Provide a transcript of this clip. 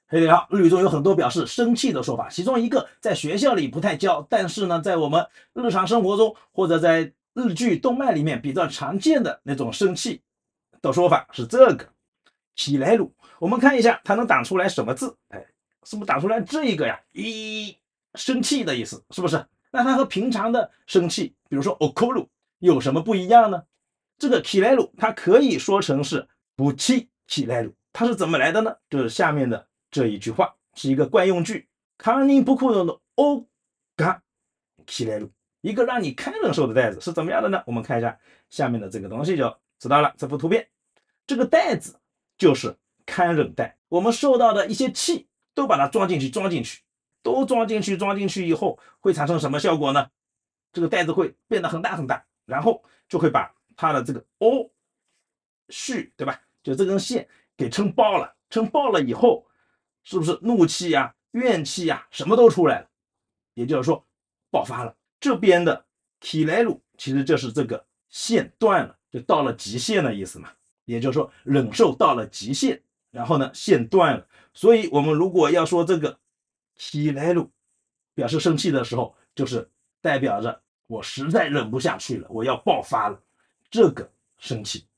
嘿，你好，日语中有很多表示生气的说法，其中一个在学校里不太教，但是呢，在我们日常生活中或者在日剧、动漫里面比较常见的那种生气的说法是这个起来鲁。我们看一下它能打出来什么字？哎，是不是打出来这一个呀？生气的意思，是不是？那它和平常的生气，比如说 okuru 有什么不一样呢？这个起来鲁它可以说成是不气起来鲁，它是怎么来的呢？就是下面的这一句话是一个惯用句，堪忍不苦のおが起来鲁，一个让你看忍受的袋子是怎么样的呢？我们看一下下面的这个东西就知道了。这幅图片，这个袋子就是堪忍袋，我们受到的一些气都把它装进去，都装进去以后会产生什么效果呢？这个袋子会变得很大很大，然后就会把它的这个绪，对吧？就这根线给撑爆了，撑爆了以后，是不是怒气呀、怨气呀，什么都出来了？也就是说，爆发了。这边的起来鲁其实就是这个线断了，就到了极限的意思嘛。也就是说，忍受到了极限，然后呢，线断了。所以我们如果要说这个起来鲁表示生气的时候，就是代表着我实在忍不下去了，我要爆发了，这个生气。